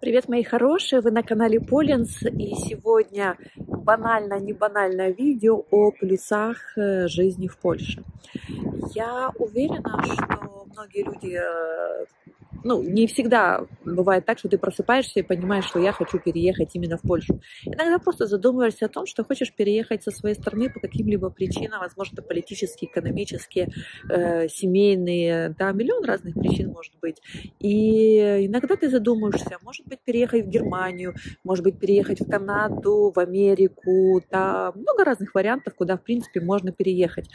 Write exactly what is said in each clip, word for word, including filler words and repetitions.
Привет, мои хорошие! Вы на канале Полинс, и сегодня банально, не банальное видео о плюсах жизни в Польше. Я уверена, что многие люди, ну, не всегда бывает так, что ты просыпаешься и понимаешь, что я хочу переехать именно в Польшу. Иногда просто задумываешься о том, что хочешь переехать со своей страны по каким-либо причинам, возможно, политические, экономические, э, семейные, да, миллион разных причин может быть. И иногда ты задумываешься, может быть, переехать в Германию, может быть, переехать в Канаду, в Америку, да, много разных вариантов, куда, в принципе, можно переехать.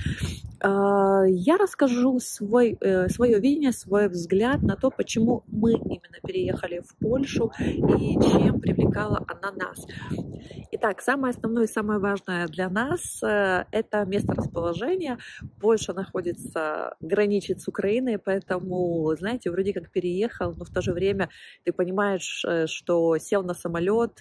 Я расскажу свой, свое видение, свой взгляд на то, почему мы именно переехали в Польшу и чем привлекала она нас. Итак, самое основное и самое важное для нас – это место расположения. Польша находится, граничит с Украиной, поэтому, знаете, вроде как переехал, но в то же время ты понимаешь, что сел на самолет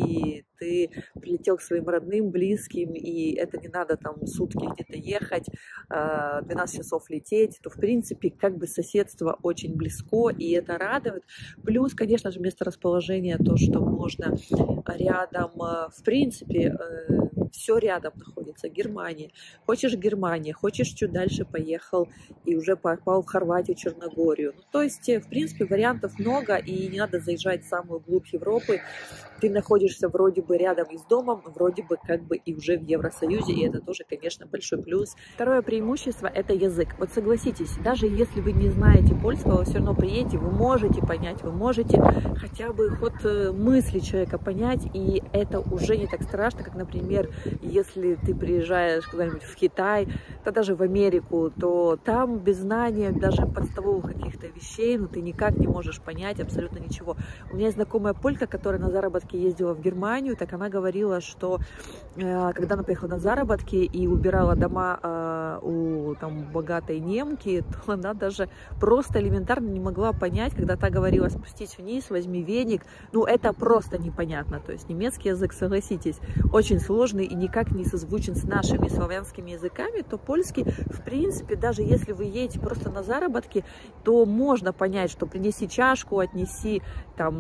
и ты прилетел к своим родным, близким, и это не надо там сутки где-то ехать, двенадцать часов лететь, то в принципе как бы соседство очень близко, и это радует. Плюс, конечно же, место расположения, то, что можно рядом, в принципе, все рядом находится. Германия. Хочешь Германия, хочешь чуть дальше поехал и уже попал в Хорватию, Черногорию. Ну, то есть, в принципе, вариантов много, и не надо заезжать в самую глубь Европы. Ты находишься вроде бы рядом и с домом, вроде бы как бы и уже в Евросоюзе, и это тоже, конечно, большой плюс. Второе преимущество – это язык. Вот согласитесь, даже если вы не знаете польского, вы все равно приедете, вы можете понять, вы можете хотя бы ход мысли человека понять, и это уже не так страшно, как, например, если ты приезжаешь куда-нибудь в Китай, то даже в Америку, то там без знания даже подставовых каких-то вещей, ну, ты никак не можешь понять абсолютно ничего. У меня есть знакомая полька, которая на заработки ездила в Германию, так она говорила, что э, когда она поехала на заработки и убирала дома э, у там богатой немки, то она даже просто элементарно не могла понять, когда та говорила: спустись вниз, возьми веник, ну это просто непонятно. То есть немецкий язык, согласитесь, очень сложный и никак не созвучен с нашими славянскими языками, то польский, в принципе, даже если вы едете просто на заработки, то можно понять, что принеси чашку, отнеси там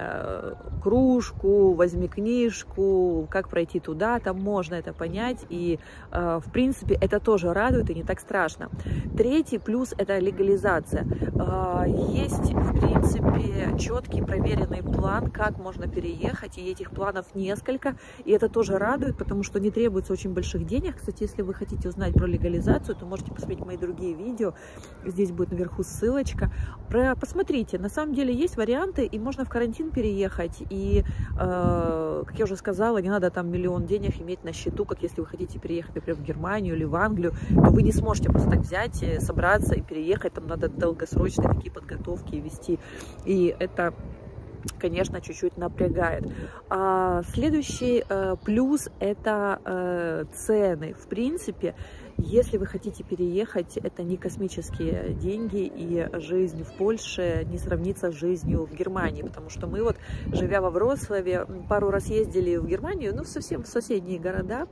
э, кружку, возьми книжку, как пройти туда, там можно это понять, и э, в принципе это тоже радует и не так страшно. Третий плюс – это легализация. Э, есть, в принципе, четкий проверенный план, как можно переехать, и этих планов несколько, и это тоже радует, потому что не требуется очень больших денег. Кстати, если вы хотите узнать про легализацию, то можете посмотреть мои другие видео, здесь будет наверху ссылочка. Про, посмотрите, на самом деле есть варианты, и можно в карантин переехать, и, э, как я уже сказала, не надо там миллион денег иметь на счету, как если вы хотите переехать, например, в Германию или в Англию, то вы не сможете просто так взять, собраться и переехать, там надо долгосрочные такие подготовки вести, и это, конечно, чуть-чуть напрягает. А следующий э, плюс – это э, цены. В принципе, если вы хотите переехать, это не космические деньги, и жизнь в Польше не сравнится с жизнью в Германии, потому что мы вот, живя во Вроцлаве, пару раз ездили в Германию, ну, совсем в соседние города,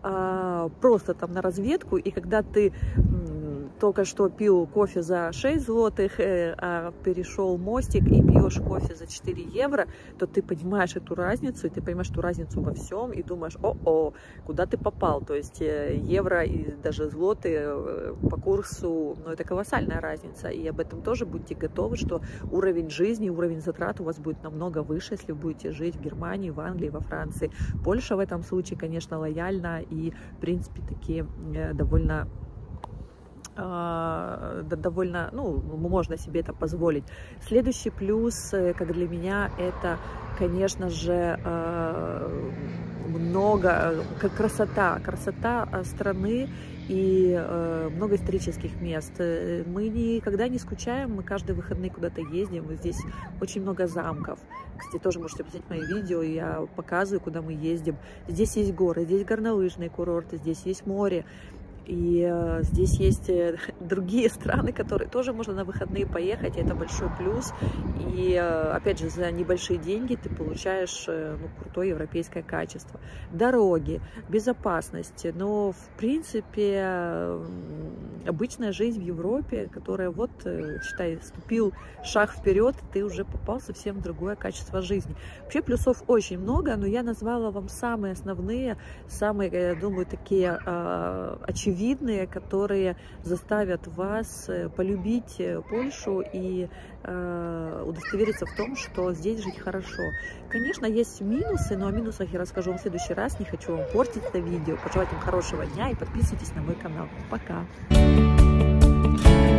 э, просто там на разведку, и когда ты только что пил кофе за шесть злотых, э, а перешел мостик и пьешь кофе за четыре евро, то ты понимаешь эту разницу, и ты понимаешь эту разницу во всем, и думаешь: о-о, куда ты попал? То есть э, евро и даже злоты э, по курсу, ну, это колоссальная разница, и об этом тоже будьте готовы, что уровень жизни, уровень затрат у вас будет намного выше, если вы будете жить в Германии, в Англии, во Франции. Польша в этом случае, конечно, лояльна и, в принципе, такие э, довольно довольно, ну, можно себе это позволить. Следующий плюс, как для меня, это, конечно же, много, как красота, красота страны и много исторических мест. Мы никогда не скучаем, мы каждые выходные куда-то ездим, и здесь очень много замков. Кстати, тоже можете посмотреть мои видео, я показываю, куда мы ездим. Здесь есть горы, здесь горнолыжные курорты, здесь есть море. И здесь есть другие страны, которые тоже можно на выходные поехать, и это большой плюс. И опять же, за небольшие деньги ты получаешь ну, крутое европейское качество. Дороги, безопасность, но в принципе обычная жизнь в Европе, которая вот, считай, ступил шаг вперед, ты уже попал совсем в другое качество жизни. Вообще плюсов очень много, но я назвала вам самые основные, самые, я думаю, такие э, очевидные, которые заставят вас полюбить Польшу и э, удостовериться в том, что здесь жить хорошо. Конечно, есть минусы, но о минусах я расскажу вам в следующий раз. Не хочу вам портить это видео. Пожелать вам хорошего дня и подписывайтесь на мой канал. Пока!